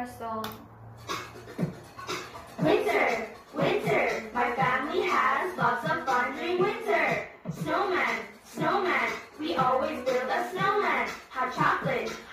song. Winter, winter, my family has lots of fun during winter. Snowman, snowman, we always build a snowman. Hot chocolate,